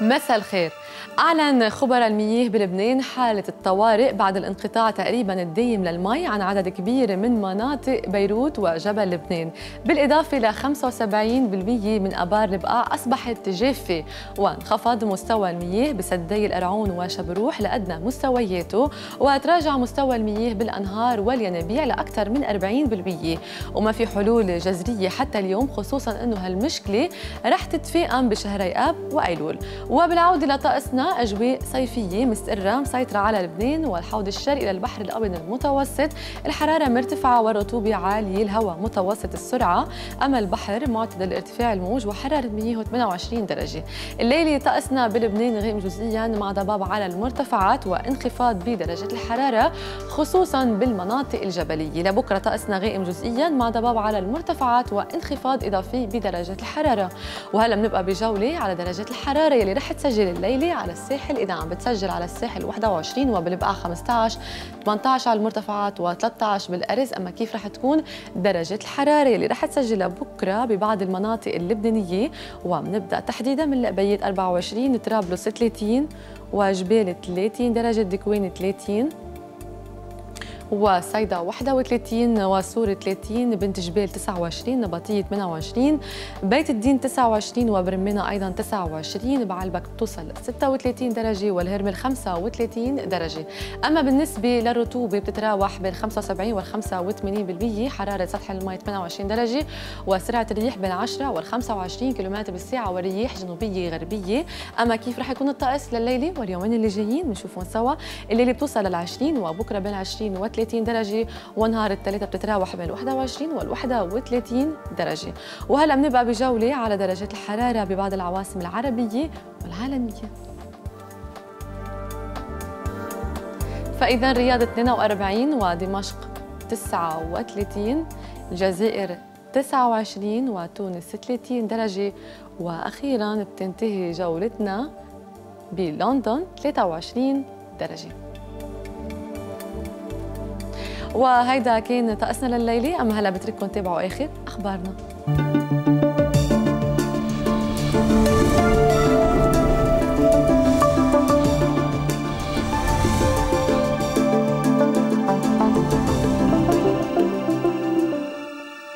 مساء الخير. أعلن خبراء المياه بلبنان حالة الطوارئ بعد الانقطاع تقريباً الدايم للمي عن عدد كبير من مناطق بيروت وجبل لبنان، بالإضافة ل 75% من آبار البقاع أصبحت جافة، وانخفض مستوى المياه بسدي القرعون وشبروح لأدنى مستوياته، وتراجع مستوى المياه بالأنهار والينابيع لأكثر من 40%، وما في حلول جذرية حتى اليوم، خصوصاً أنه هالمشكلة رح تتفاقم بشهري آب وأيلول. وبالعودة لطقسنا، أجواء صيفية مستقرة مسيطرة على لبنان والحوض الشرقي للبحر الأبيض المتوسط، الحرارة مرتفعة والرطوبة عالية، الهواء متوسط السرعة، أما البحر معتدل ارتفاع الموج وحرارة مياهه 28 درجة. الليلة طقسنا بلبنان غائم جزئيا مع ضباب على المرتفعات وانخفاض بدرجة الحرارة خصوصا بالمناطق الجبلية. لبكرة طقسنا غائم جزئيا مع ضباب على المرتفعات وانخفاض إضافي بدرجة الحرارة. وهلا بنبقى بجولة على درجة الحرارة يلي رح تسجل الليلة على الساحل، إذا عم بتسجل على الساحل 21 وبالبقاع 15، 18 على المرتفعات و13 بالأرز. أما كيف رح تكون درجة الحرارة اللي رح تسجلها بكرة ببعض المناطق اللبنانية، وبنبدأ تحديدا من القبية 24، طرابلس 30، وجبال 30، درجة دكوين 30، وصيدا 31، وسور 30، بنت جبال 29، نبطية 28، بيت الدين 29، وبرمانة أيضا 29، بعلبك بتوصل 36 درجة، والهرمل 35 درجة. أما بالنسبة للرطوبة بتتراوح بين 75 وال 85%، حرارة سطح الماء 28 درجة، وسرعة الريح بين 10 وال 25 كم بالساعة، والرياح جنوبية غربية. أما كيف رح يكون الطقس لليلة واليومين اللي جايين بنشوفهم سوا. الليلة بتوصل لل 20، وبكرة بين 20 و 30 درجة، ونهار الثلاثاء بتتراوح بين 21 وال 31 درجة. وهلا بنبقى بجولة على درجات الحرارة ببعض العواصم العربية والعالمية. فإذا رياض 42، ودمشق 39، الجزائر 29، وتونس 30 درجة، وأخيراً بتنتهي جولتنا بلندن 23 درجة. وهيدا كان طقسنا لليلة. أما هلا بترككم تابعوا آخر أخبارنا.